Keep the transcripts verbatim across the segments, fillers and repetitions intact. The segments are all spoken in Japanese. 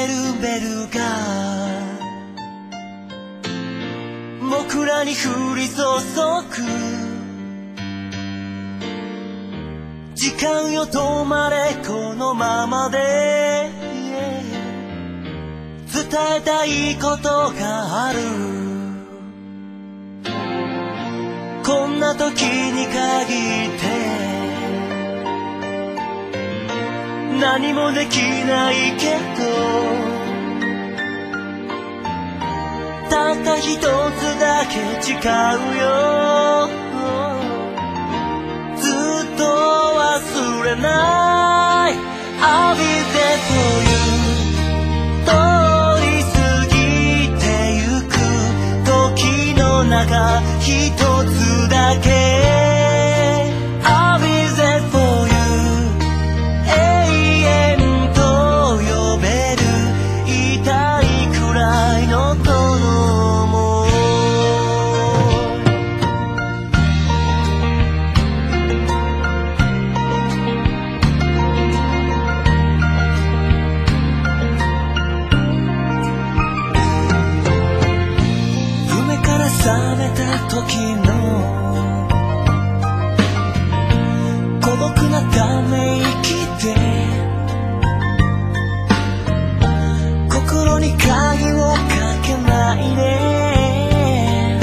ベルベルが僕らに降り注ぐ。時間よ止まれこのままで、伝えたいことがある。こんな時に限って何もできないけど、たった一つだけ誓うよ。ずっと忘れない I'll be there for you。 通り過ぎてゆく時の中一つだけ I'll be there for you。 永遠と呼べる痛いくらいの友も夢から覚めた時の孤独なため息で心に鍵をかけないで、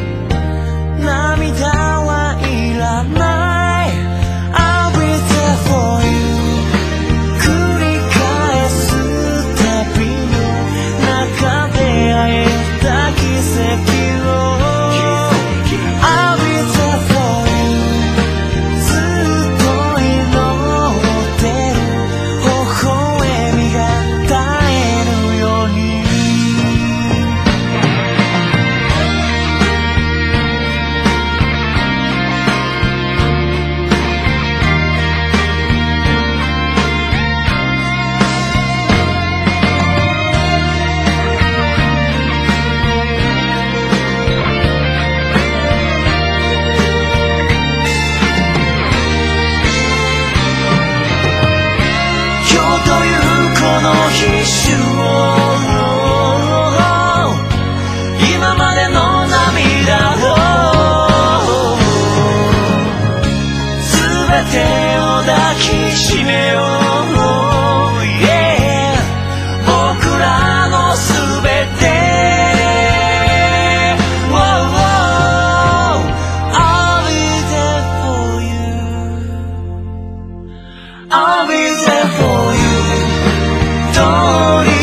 涙はいらない I'll be there for you。 繰り返す旅の中で会えた奇跡を I'll be there for you。 ずっと祈ってる微笑みが絶えるように。今日というこの日週を今までの涙を全てを抱きしめよう、yeah。 僕らの全て I'll be there for you。 I'll be there for you。 通り